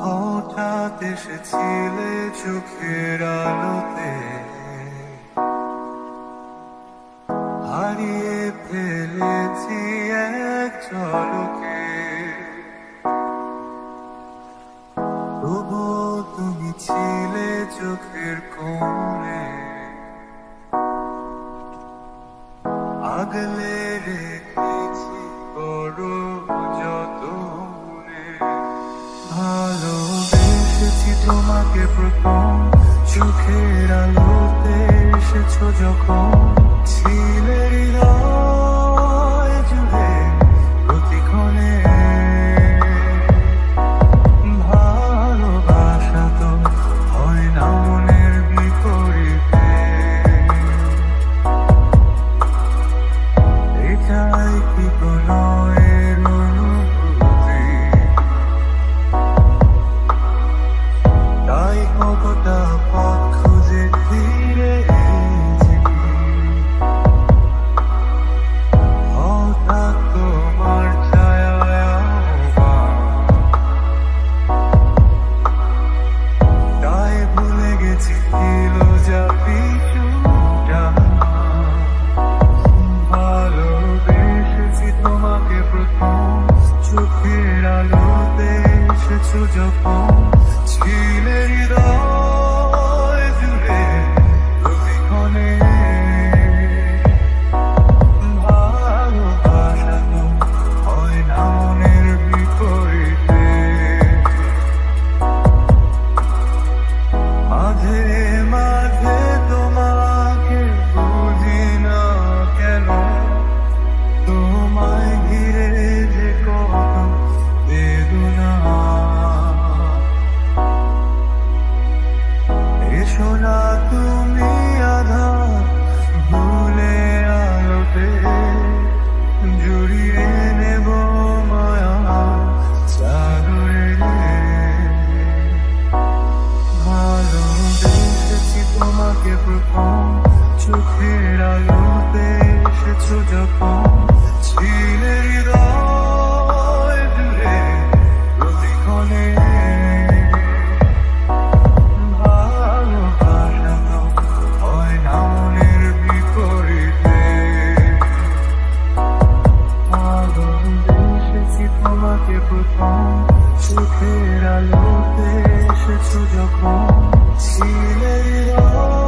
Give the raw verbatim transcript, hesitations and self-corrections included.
হঠাৎ এসেছিলে চোখের আলোতে, হারিয়ে ফেলেছি এক ঝলকে। তবুও তুমি ছিলে চোখের কোণে, আগলে রেখেছি করো যতনে। ভালোবেসেছি তোমাকে প্রথম, চোখের আলোতে এসেছো যখন, ছিলে হৃদয় জুড়ে প্রতিক্ষণে। ভালোবাসা তো হয় না মনের বিপরীতে, এটাই কি কোনো এর অনুভূতি? তাই কতটা পথ খুঁজে ফিরে এসেছি, হঠাৎ তোমার ছায়ায় তাই ভুলে গেছি ছিল যা কিছুটা। ভালোবেসেছি তোমাকে প্রথম, চোখের আলোতে এসেছো যখন, ছিলে হৃদয় জুড়ে প্রতিক্ষণে। ভালোবাসা তো হয় না মনের বিপরীতে, মাঝে মাঝে তোমাকে বুঝি না কেন, তোমায় ঘিরে যে কত বেদনা। এসো না তুমি আধার ভুলে আলোতে, জড়িয়ে নেব মায়া সাগরে। ভালোবেসেছি তোমাকে প্রথম, চোখের আলোতে এসেছো যখন, ছিলে হৃদয় জুড়ে প্রতিক্ষণে। ভালোবাসা তো হয় না মনের বিপরীতে, ভালোবেসেছি তোমাকে প্রথম, চোখের আলোতে এসেছো যখন, ছিলে হৃদয়